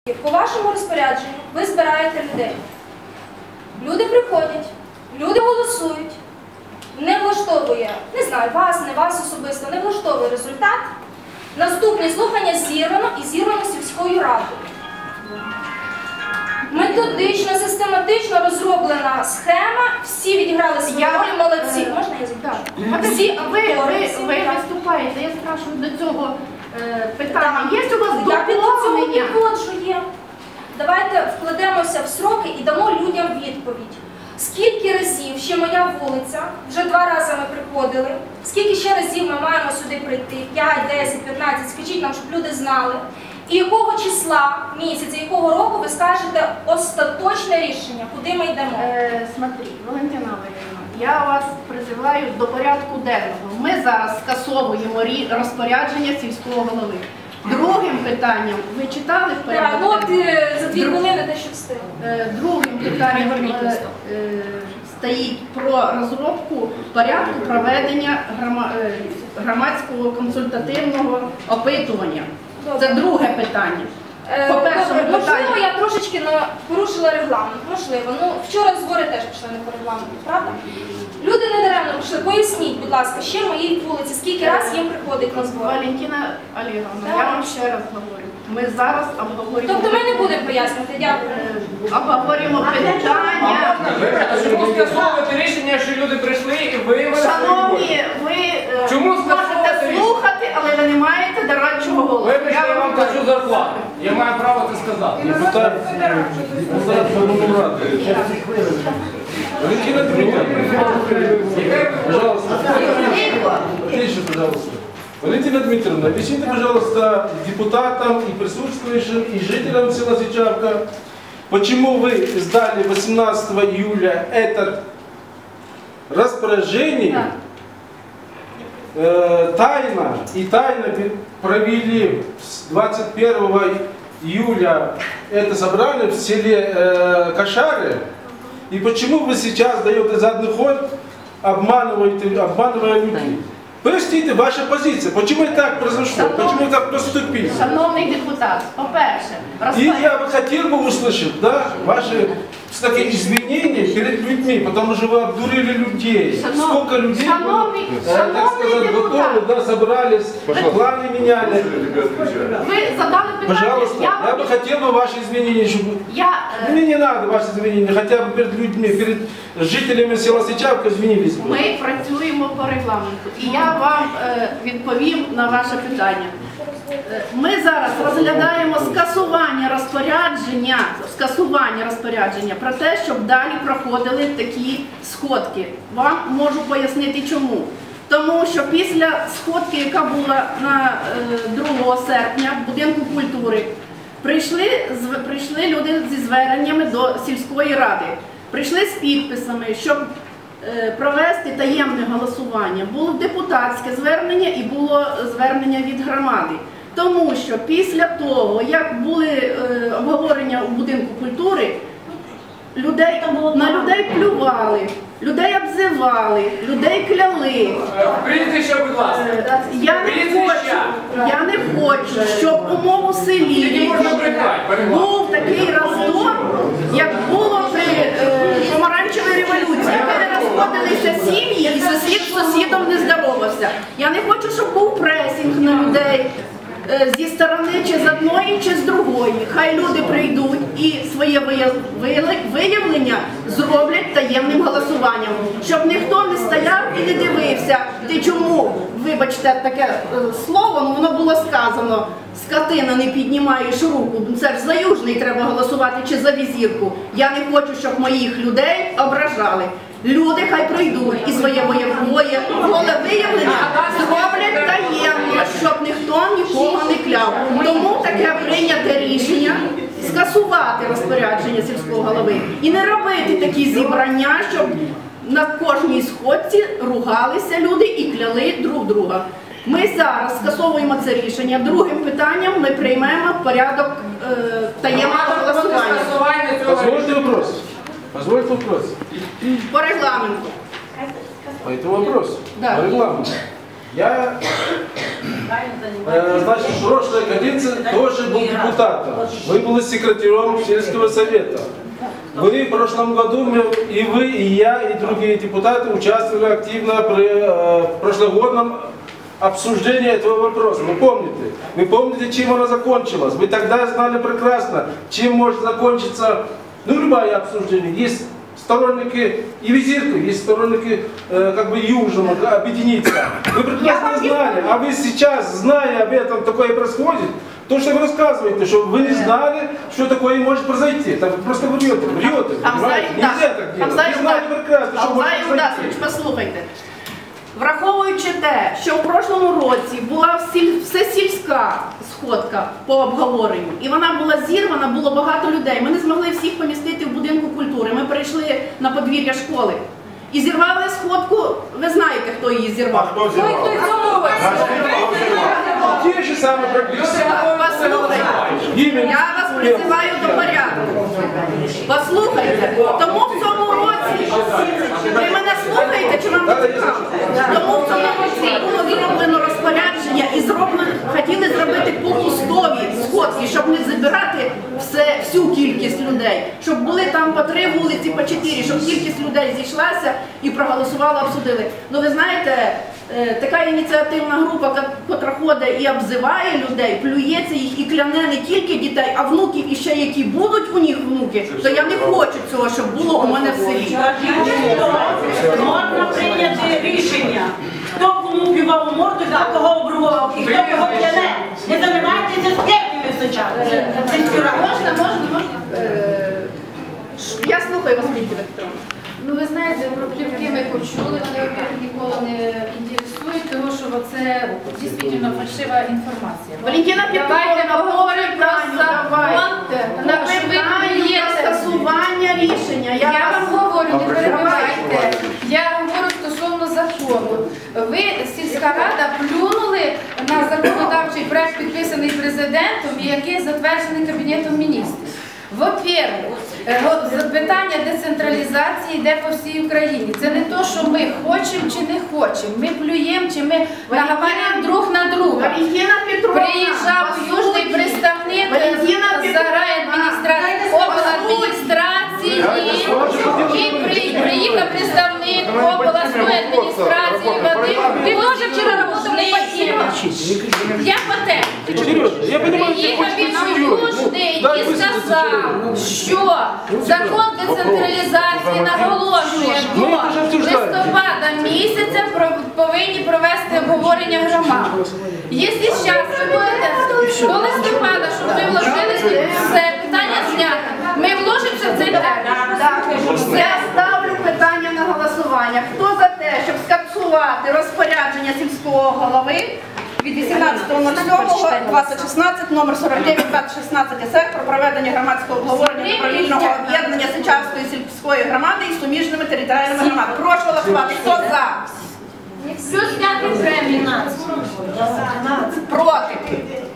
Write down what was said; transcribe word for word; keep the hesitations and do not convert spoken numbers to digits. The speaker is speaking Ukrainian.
По вашому розпорядженню ви збираєте людей. Люди приходять, люди голосують. Не влаштовує, не знаю, вас, не вас особисто, не влаштовує результат. Наступні слухання зірвано і зірвано сільською радою. Методично, систематично розроблена схема, всі відіграли свою роль, молодці. Можна я закінчу? Всі ви, ви, ви виступаєте, я спрашиваю до цього е, питання. Є у вас Я під цього доповнення? підходжу є. Давайте вкладемося в сроки і дамо людям відповідь. Скільки разів ще моя вулиця, вже два рази ми приходили, скільки ще разів ми маємо сюди прийти, п'ять, десять, п'ятнадцять, скажіть нам, щоб люди знали. І якого числа, місяця, якого року ви скажете остаточне рішення, куди ми йдемо? Е, смотри, Валентина Валерійовна, я вас призиваю до порядку денного. Ми зараз скасовуємо рі- розпорядження сільського голови. Другим питанням, ви читали в порядку Так, ну от денному? е, за дві хвилини те, що встиг. Е, Другим питанням е, е, стоїть про розробку порядку проведення грома- е, громадського консультативного опитування. Це друге питання. Е, По першому добре, можливо, питанню. я трошечки на- порушила регламент, можливо. Ну, вчора збори теж пішли не по регламенту, правда? Люди не даремно пішли. Поясніть, будь ласка, ще моїй вулиці, скільки раз їм приходить на збори? Валентина Олеговна, Так. я вам ще раз говорю. Ми зараз обговорюємо. Тобто ми не будемо пояснювати, дякую. Е, Обговорюємо питання. А чому скасовувати рішення, що люди прийшли і виявили свою волю? Шановні, ви е, Чому можете скасовувати слухати, але ви не маєте дорадчого голосу. Вибачте, я вам плачу зарплату. Я маю право це сказати. Депутат, депутат Павловна, Валентина Дмитриевна, пожалуйста, тише, пожалуйста. Валентина Дмитриевна, объясните, пожалуйста, депутатам и присутствующим, и жителям села Сичавка, почему вы издали восемнадцатого июля это распоряжение, э, тайно и тайно провели с двадцать первого июля это собрание в селе э, Кошары, и почему вы сейчас даете задний ход, обманываете, обманывая людей? Поясните, ваша позиция, почему так произошло, почему вы так поступили? Шановний депутат, по-перше, И розпорядження. я бы хотел бы услышать, да, ваши такие извинения перед людьми, потому что вы обдурили людей. Шанов- Сколько людей, шановний- э, так шановний сказать, депутат. готовы, да, собрались, планы меняли. Ви задали питання. Пожалуйста, я вам- бы хотел бы ваши извинения, чтобы... Я, е, Мне не надо ваши извинения, хотя бы перед людьми, перед жителями села Сичавка извинились бы. Ми працюємо по регламенту, і я вам е, відповім на ваше питання. Е, Ми зараз розглядаємо скасування розпорядження, скасування розпорядження про те, щоб далі проходили такі сходки. Вам можу пояснити чому. Тому що після сходки, яка була на е, другого серпня в будинку культури, прийшли, зв- прийшли люди зі зверненнями до сільської ради. Прийшли з підписами, щоб е, провести таємне голосування. Було депутатське звернення і було звернення від громади. Тому що після того, як були е, обговорення у будинку культури, людей, на людей плювали, людей обзивали, людей кляли. Прізвище, будь ласка. Е, Я не хочу, я не хочу, щоб у моєму селі Скільки можна брехати? Перебувай. був такий роздор, як було при е, помаранчевій революції, коли розходилися сім'ї і сусід з сусідом не здоровався. Я не хочу, щоб був пресінг на людей е, зі сторони чи з одної, чи з другої. Хай люди прийдуть і своє вия- вия- виявлення зроблять таємним голосуванням, щоб ніхто не стояв і не дивився. Ти чому, вибачте, таке е, слово, ну, воно було сказано, скотина, не піднімаєш руку, це ж за Южний треба голосувати чи за візірку. Я не хочу, щоб моїх людей ображали. Люди хай прийдуть і своє волевиявлення зроблять таємно, щоб ніхто нікого не кляв. Тому таке прийняте рішення скасувати розпорядження сільського голови і не робити такі зібрання, щоб на кожній сходці ругалися люди і кляли друг друга. Ми зараз скасовуємо це рішення. Другим питанням ми приймемо порядок е, таємного голосування. Позвольте вопрос. Позвольте вопрос. По регламенту. По этому вопросу. Да. По регламенту. Я, э, значит, в прошлой каденции тоже был депутатом. Вы были секретарем сельского совета. Вы в прошлом году, и вы, и я, и другие депутаты участвовали активно при э, прошлогодном обсуждении этого вопроса. Вы помните? Вы помните, чем оно закончилось? Вы тогда знали прекрасно, чем может закончиться, ну, любое обсуждение. Есть сторонники и визирка, есть сторонники э, как бы южного, объединиться. Вы прекрасно знали, а вы сейчас, зная об этом, такое происходит, то, что вы рассказываете, что вы не знали, что такое может произойти. Это вы просто врете, врете, понимаете? Нельзя так делать. Ви знали прекрасно, що може произойти. Послухайте. Враховуючи те, що в прошлому році була всі- всесільська сходка по обговоренню, і вона була зірвана, було багато людей. Ми не змогли всіх помістити в будинку культури. Ми перейшли на подвір'я школи. І зірвали сходку, ви знаєте, хто її зірвав. Ну і хто в цьому році? Те же самые проблемы. Послухайте, я вас призиваю до порядку. Послухайте, тому в цьому році, ви мене слухаєте, чи вам не цікаво? Тому в цьому році було зроблено розпорядження і зроблено, хотіли зробити попустові сходки, щоб не забирати все, всю кількість людей, щоб були там по три вулиці, по чотири, щоб кількість людей зійшлася і проголосувала, обсудили. Ну ви знаєте, е, така ініціативна група, ка- котра ходить і обзиває людей, плюється їх і кляне не тільки дітей, а внуків і ще які будуть у них внуки, то я не хочу цього, щоб було у мене в селі. Можна прийняти рішення, хто кому півав у морду, хто кого обрував, і хто кого кляне. Не займайтеся спірками сучасно. Можна, можна, можна. Е, ш- Я слухаю вас, Лідія Вікторовна. Ну, ви знаєте, про плівки ми почули, вони во-первых, ніколи не інтересують, тому що це дійсно фальшива інформація. Валентина Давайте Петровна, поговоримо про закон, давайте. на На що ви питання плюєте. скасування рішення. Я вас- вам говорю, не перебивайте. Я говорю стосовно закону. Ви, сільська рада, плюнули на законодавчий проект, підписаний президентом і який затверджений Кабінетом міністрів. Во-первых, е, от питання децентралізації йде по всій Україні. Це не то, що ми хочемо чи не хочемо. Ми плюємо чи ми наговорюємо друг на друга. Валентина Петровна, Приїжджав послухайте. южний представник Валентина з Петровна, райадміністрації, обладміністрації, і при- приїхав представник обласної адміністрації Вадим. Ти теж вчора працював на Я по темі. Серьезно, я понимаю, что Приїхав хочешь він быть у Южний серьезным. і Дай высказаться сказав, человеку. що закон децентралізації наголошує до Ми це вже обсуждали. листопада місяця про- повинні провести обговорення громад. Якщо зараз ви будете до листопада, щоб ви вложили все, питання знято, ми вложимося в цей термін. Так, я ставлю питання на голосування. Хто за те, щоб скасувати розпорядження сільського голови від вісімнадцятого сьомого двадцять шістнадцять, номер сорок дев'ять двадцять шістнадцять ес ер про проведення громадського обговорення добровільного об'єднання Сичавської сільської громади із суміжними територіальними громадами. Прошу голосувати. Хто за? Плюс зняти премію. Проти?